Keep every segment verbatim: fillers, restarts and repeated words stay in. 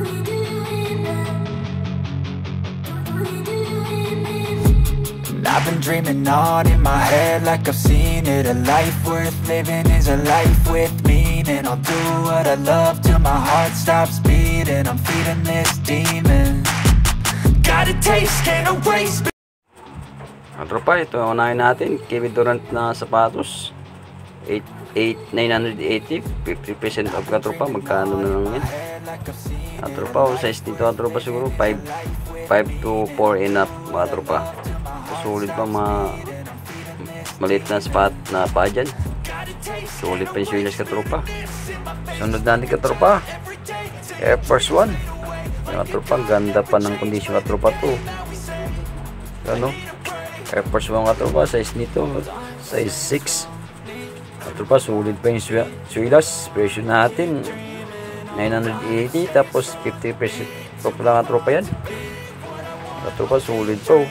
I've been dreaming on in my head like I've seen it. A life worth living is a life with meaning. I'll do what I love till my heart stops beating. I'm feeding this demon. Got a taste, can't erase. Ang tropa, ito unahin natin. Kevin Durant na sapatos. nine eighty, fifty percent off ka tropa. Magkano na lang yan? Ang tropa, size nito ang tropa siguro five to four and up mga tropa. Sulit pa ma maliit na spot na pa dyan. Sulit pa yung swilas ka tropa. Sunod natin ka tropa, Air Force One. Yung tropa, ganda pa ng kondisyon ka tropa to. Ano? Air Force One ka tropa, size nito size six. Ka tropa, sulit pa yung swilas. Presyo natin nine eighty, tapos fifty percent off lang ka tropa yan. Ka tropa, sulit pa.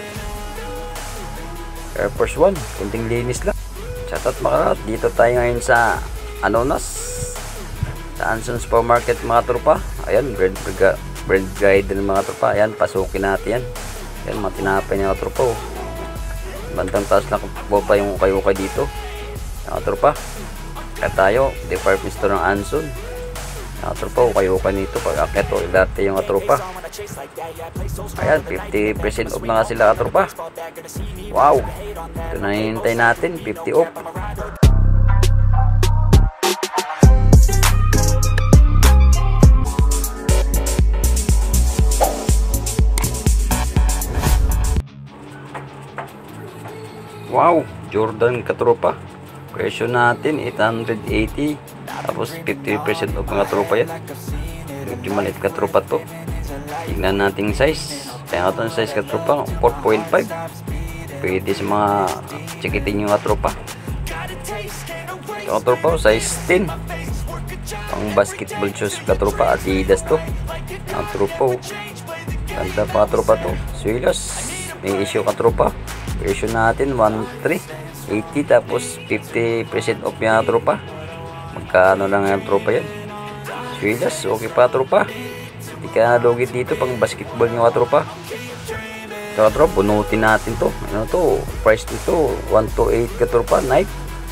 Air Force One, kunting linis lang. Shoutout mga karat, dito tayo ngayon sa Anonas, sa Anson Supermarket mga tropa. Ayan, bread, bread guide ng mga tropa. Ayan, pasukin natin yan. Ayan, mga tinapay ng mga tropa. Oh. Bandang taas na po pa yung ukay-ukay dito mga tropa. Kaya tayo, department store ng Anson mga tropa, ukay-ukay nito. Pag akit o dati yung mga tropa. Ayan, fifty percent off na nga sila ka tropa. Wow, ito na hinintay natin, fifty off. Wow, Jordan katropa. Presyo natin eight eighty, tapos fifty percent off mga tropa yan. Medyo maliit katropa to. Tignan natin size. Kaya ito ang size katropa, four point five. Pwede sa mga chikitin yung katropa. Ito katropa, size ten. Pang basketball shoes katropa, Adidas to. Katropa, ganda pa katropa to. Swilas, may issue katropa. Presyo natin one three eighty, tapos fifty percent off yung katropa. Magkano lang yung tropa yan? Swilas, okay pa tropa. Hindi ka nalugit dito pang basketball yung katropa. Ito katropa, bunutin natin to. Ano to? Price nito one twenty-eight katropa, Nike.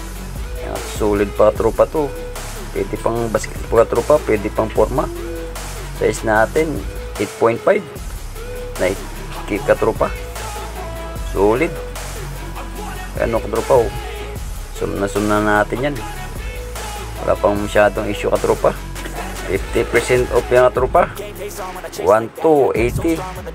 Solid pa katropa to. Pwede pang basketball katropa, pwede pang forma. Size natin eight point five, Nike katropa. Solid. Ano katropa, oh. Sum na natin yan. Wala pang masyadong issue katropa. fifty percent off yung katropa, one two eighty.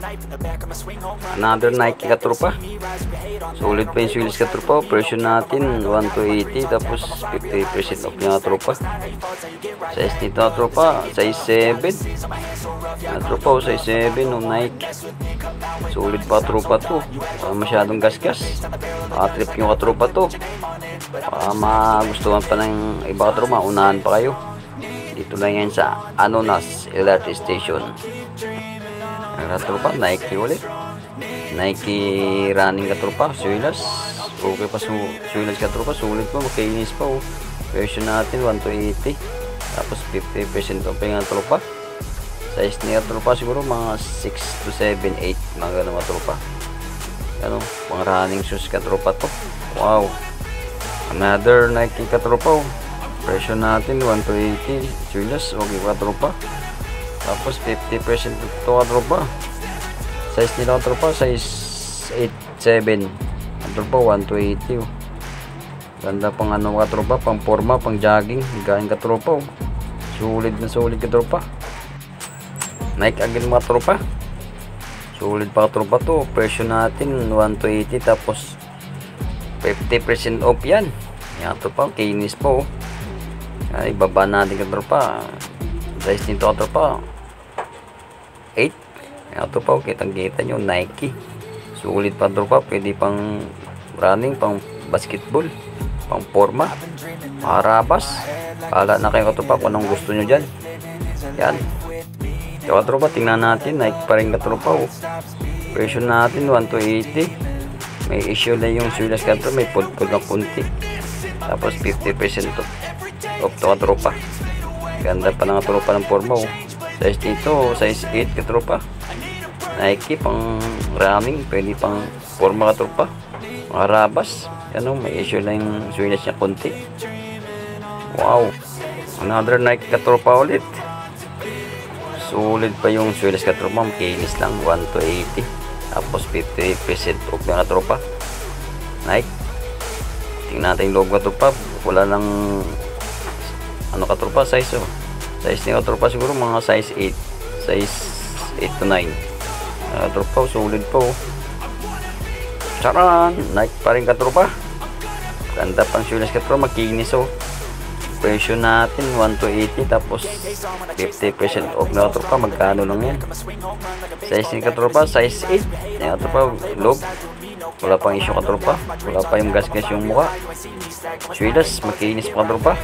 Another Nike katropa. Solid pa yung swilis katropa. Presyo natin one two eighty, tapos fifty percent off yung katropa. Size nito katropa, size seven. Katropa, size seven ng Nike. Solid pa katropa to. Wala masyadong gasgas. Makatrip yung katropa to. Baka magustuhan pa ng iba katropa, unahan pa kayo. Dito lang yan sa Anonas L R T Station. Ang katropa, Nike ulit. Nike running katropa, swilas. Okay pa, swilas katropa, sulit pa, makinis pa. Oh. Version natin one eighty, tapos fifty percent off yung katropa. Size niya katropa siguro mga six to seven, eight, mga ganun katropa. Ano, mga running shoes katropa to. Wow, another Nike katropa. Oh. Presyo natin one eighty, swilas, okay katropa. Tapos fifty percent ito katropa. Size nila katropa, size eight seven. Katropa one eighty. Oh. Ganda pang ano katropa, pang forma, pang jogging, galing katropa. Oh. Sulit na sulit katropa. Nike again mga tropa. Sulit pa katropa to. Presyo natin one eighty, tapos fifty percent off yan. Yan katropa, kinis po. Oh. Ay, baba natin katropa. Size nito katropa eight. Ito pa, kitang kita nyo, Nike. Sulit pa katropa, pwede pang running, pang basketball, pang forma, marabas. Pala na kayo katropa kung anong gusto nyo dyan. Yan. Ito katropa, tingnan natin, Nike pa rin katropa. Oh. Presyo natin one eighty. May issue na yung swilas katropa, may pudpud na kunti. Tapos fifty percent off to katropa. Ganda pa ng katropa ng forma. Oh. Size dito, size eight katropa. Nike pang running, pwede pang forma katropa. Mga rabas, ano, may issue lang yung swells niya konti. Wow, another Nike katropa ulit. Sulit pa yung swells katropa, makinis lang, one to eighty. Tapos fifty percent off yung katropa. Nike. Tingnan natin yung loob katropa, wala lang ano katropa, size oh. Size ni katropa siguro mga size eight, size eight to nine. Katropa, sulit po. Charan! Nike pa rin katropa. Ganda pang shoeless katropa, makinis oh. Presyo natin one to eighty, tapos fifty percent off na katropa. Magkano lang yan? Size ni katropa, size eight. Yan katropa, loob. Wala pang issue katropa. Wala pa yung gas-gas yung mukha. Shoeless, makinis pa katropa.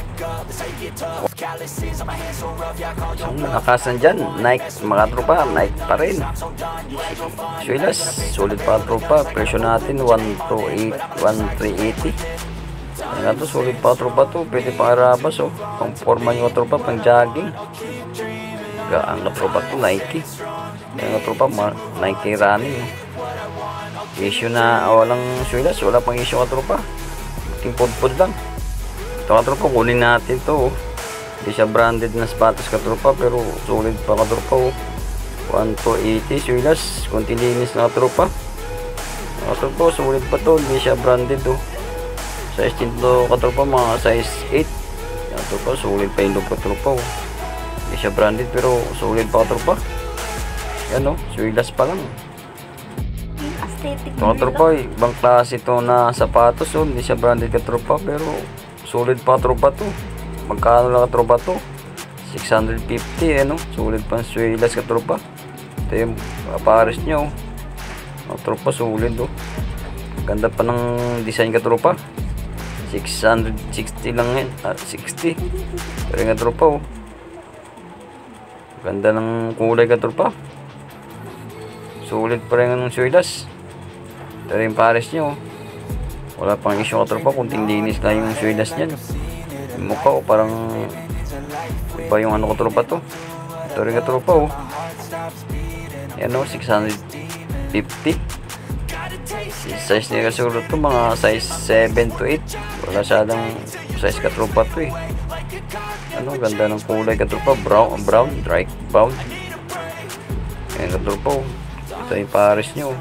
So, nakasan dyan, Nike mga tropa, Nike pa rin. Shoeless, sulit pa tropa. Presyo natin one to eight, one three eighty. Ayan to, sulit pa tropa to. Pwede pang arabas oh. Pang forma nyo tropa, pang jogging. Gaan na tropa to, Nike. Ayan tropa, Nike running oh. Issue na oh, walang shoeless, wala pang issue katropa. Ting pod-pod lang. Ito katropa, kunin natin to oh. Hindi siya branded na sapatos katropa, pero solid pa katropa oh. one to eighty shoeless, konti linis na katropa. Katropa, solid pa to, hindi siya branded oh. Size dito katropa, mga size eight. Katropa, solid pa yung loob katropa oh. Hindi siya branded, pero solid pa katropa. Yan oh, shoeless pa lang. Ito katropa, ibang klase ito na sapatos oh. Hindi siya branded katropa, pero solid pa katropa to. Magkano lang katropa to? six fifty ano, solid pa shoeless katropa. Ito yung pares nyo oh. Katropa, solid oh. Ganda pa ng design katropa. Six sixty lang yan, ah, sixty. Pero yung katropa oh. Ganda ng kulay katropa. Solid pa rin ng shoeless. Ito yung pares nyo. Wala pang issue katropa, kunting linis lang yung shoeless nyan. Yung mukha o parang iba yung ano katropa to. Ito rin katropa o. Yan o, six fifty. Size nila siguro to mga size seven to eight. Wala siya lang size katropa to eh. Ano, ganda ng kulay katropa. Brown, brown, dark brown. Yan katropa o. Ito yung pares nyo.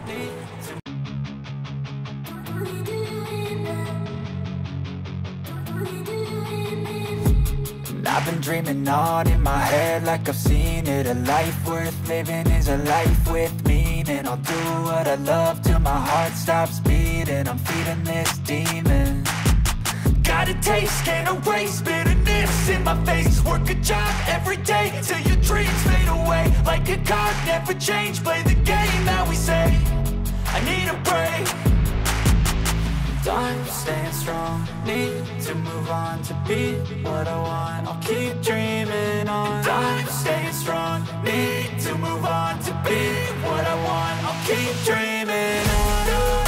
I've been dreaming on in my head like I've seen it. A life worth living is a life with meaning. I'll do what I love till my heart stops beating. I'm feeding this demon. Got a taste, can't erase bitterness in my face. Work a job every day till your dreams fade away. Like a card, never change, play the game that we say. I need a break. I'm staying strong, need to move on to be what I want. I'll keep dreaming on. I'm staying strong, need to move on to be what I want. I'll keep dreaming on.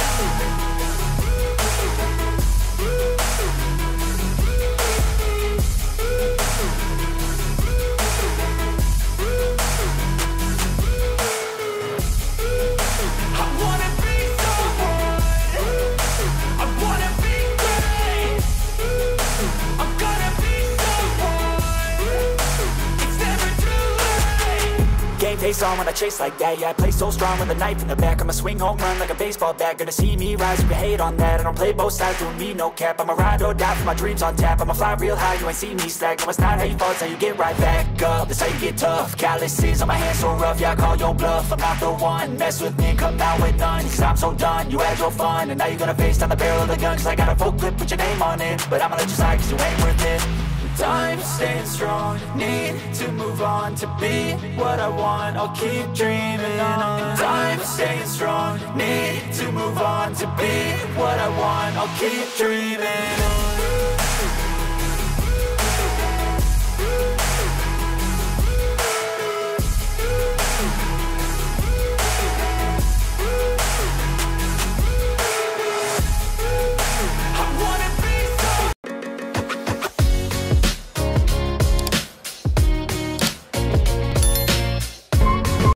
Face on when I chase like that. Yeah, I play so strong with a knife in the back. I'ma swing home run like a baseball bat. Gonna see me rise, you can hate on that. I don't play both sides, doing me no cap. I'ma ride or die for my dreams on tap. I'ma fly real high, you ain't see me slack. No, it's not how you fall, it's how you get right back up. That's how you get tough. Calluses on my hands so rough, yeah, I call your bluff. I'm not the one, mess with me, come out with none. Cause I'm so done, you had your fun. And now you're gonna face down the barrel of the gun. Cause I got a full clip, put your name on it. But I'ma let you slide cause you ain't worth it. I'm staying strong, need to move on to be what I want. I'll keep dreaming on. I'm staying strong, need to move on to be what I want. I'll keep dreaming on.